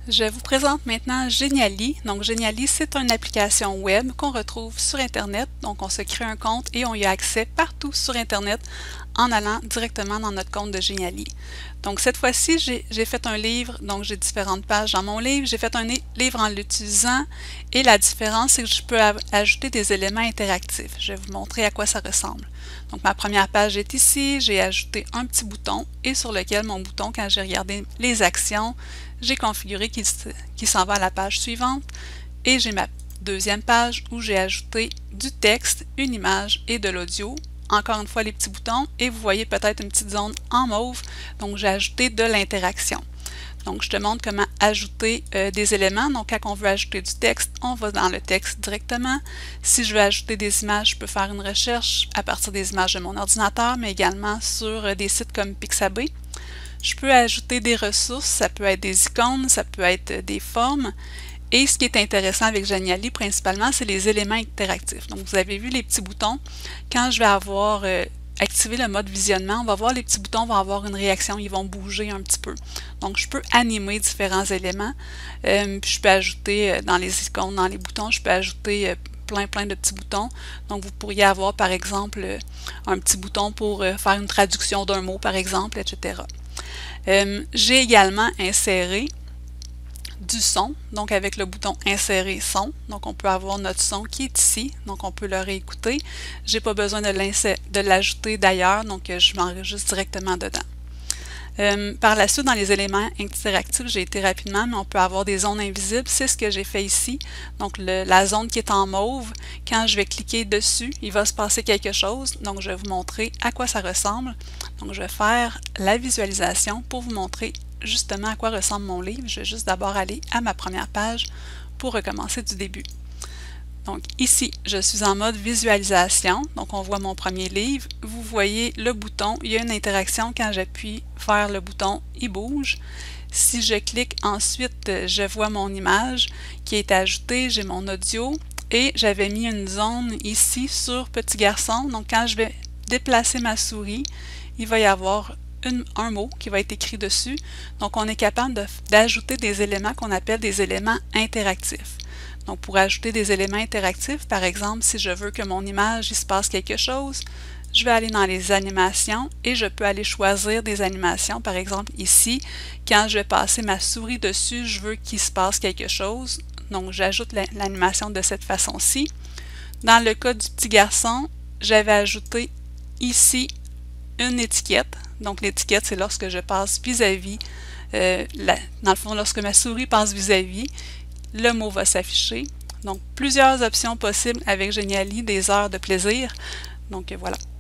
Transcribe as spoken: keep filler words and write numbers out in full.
Je vous présente maintenant Geniali. Donc Geniali, c'est une application web qu'on retrouve sur Internet. Donc on se crée un compte et on y a accès partout sur Internet en allant directement dans notre compte de Geniali. Donc cette fois-ci, j'ai fait un livre, donc j'ai différentes pages dans mon livre. J'ai fait un livre en l'utilisant et la différence, c'est que je peux ajouter des éléments interactifs. Je vais vous montrer à quoi ça ressemble. Donc ma première page est ici, j'ai ajouté un petit bouton et sur lequel mon bouton, quand j'ai regardé les actions, j'ai configuré qu'il qu'il s'en va à la page suivante et j'ai ma deuxième page où j'ai ajouté du texte, une image et de l'audio. Encore une fois les petits boutons et vous voyez peut-être une petite zone en mauve, donc j'ai ajouté de l'interaction. Donc je te montre comment ajouter euh, des éléments. Donc quand on veut ajouter du texte, on va dans le texte directement. Si je veux ajouter des images, je peux faire une recherche à partir des images de mon ordinateur, mais également sur euh, des sites comme Pixabay. Je peux ajouter des ressources, ça peut être des icônes, ça peut être des formes. Et ce qui est intéressant avec Geniali, principalement, c'est les éléments interactifs. Donc, vous avez vu les petits boutons. Quand je vais avoir euh, activé le mode visionnement, on va voir les petits boutons vont avoir une réaction, ils vont bouger un petit peu. Donc, je peux animer différents éléments. Euh, puis je peux ajouter euh, dans les icônes, dans les boutons, je peux ajouter euh, plein plein de petits boutons. Donc, vous pourriez avoir, par exemple, euh, un petit bouton pour euh, faire une traduction d'un mot, par exemple, et cetera. Euh, j'ai également inséré du son, donc avec le bouton insérer son, donc on peut avoir notre son qui est ici, donc on peut le réécouter. J'ai pas besoin de l'ajouter d'ailleurs, donc je m'enregistre directement dedans. Euh, par la suite, dans les éléments interactifs, j'ai été rapidement, mais on peut avoir des zones invisibles, c'est ce que j'ai fait ici. Donc le, la zone qui est en mauve, quand je vais cliquer dessus, il va se passer quelque chose, donc je vais vous montrer à quoi ça ressemble. Donc je vais faire la visualisation pour vous montrer justement à quoi ressemble mon livre. Je vais juste d'abord aller à ma première page pour recommencer du début. Donc ici, je suis en mode visualisation, donc on voit mon premier livre. Vous voyez le bouton, il y a une interaction quand j'appuie vers le bouton, il bouge. Si je clique ensuite, je vois mon image qui est ajoutée, j'ai mon audio et j'avais mis une zone ici sur Petit garçon. Donc quand je vais déplacer ma souris, il va y avoir Une, un mot qui va être écrit dessus. Donc, on est capable d'ajouter des éléments qu'on appelle des éléments interactifs. Donc, pour ajouter des éléments interactifs, par exemple, si je veux que mon image, il se passe quelque chose, je vais aller dans les animations et je peux aller choisir des animations. Par exemple, ici, quand je vais passer ma souris dessus, je veux qu'il se passe quelque chose. Donc, j'ajoute l'animation de cette façon-ci. Dans le cas du petit garçon, j'avais ajouté ici une étiquette. Donc l'étiquette, c'est lorsque je passe vis-à-vis, euh, dans le fond, lorsque ma souris passe vis-à-vis, le mot va s'afficher. Donc plusieurs options possibles avec Geniali, des heures de plaisir. Donc voilà.